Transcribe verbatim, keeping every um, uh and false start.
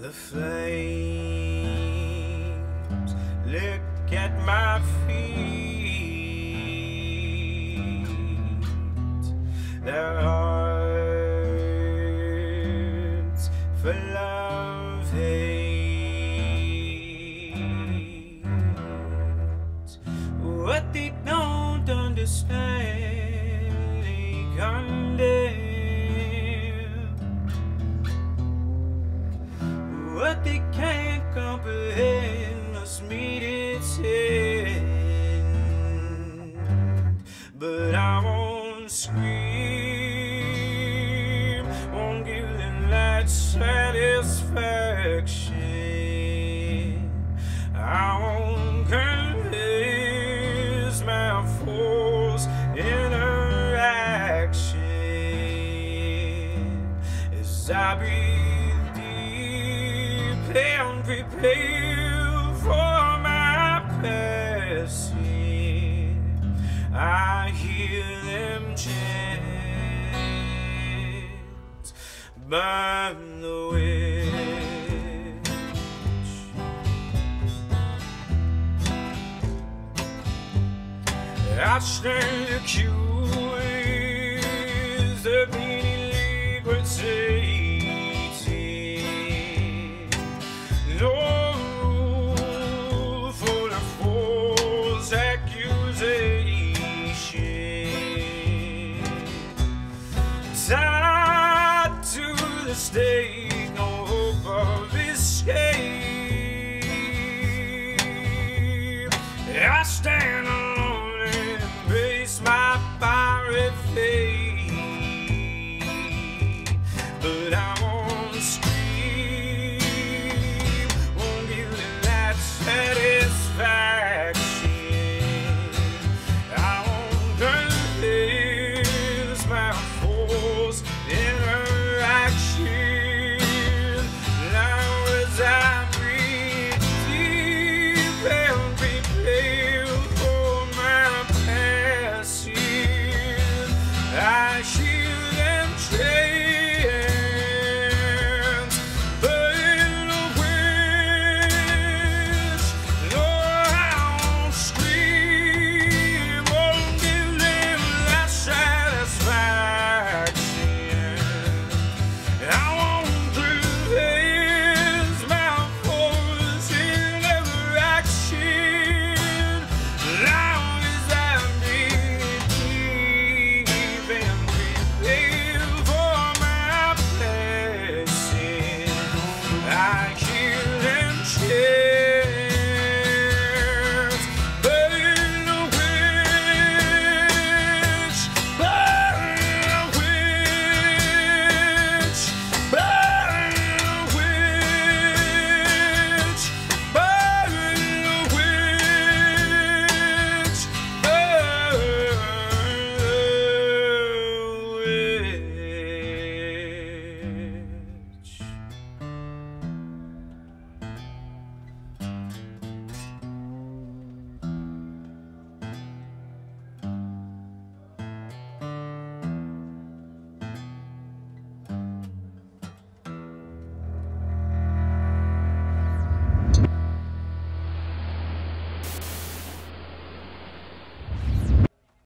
The flames lick at my feet. Their hearts full of hate. What they don't understand, they condemn. What they can't comprehend must meet its end. But I won't scream, won't give them that satisfaction. I won't confess my force interaction as I breathe deep and prepare for my passing. I hear them chant, burn the witch. I stand accused of being liquidated. No rule for the false accusation. Tied to the stake, no hope of escape. I stand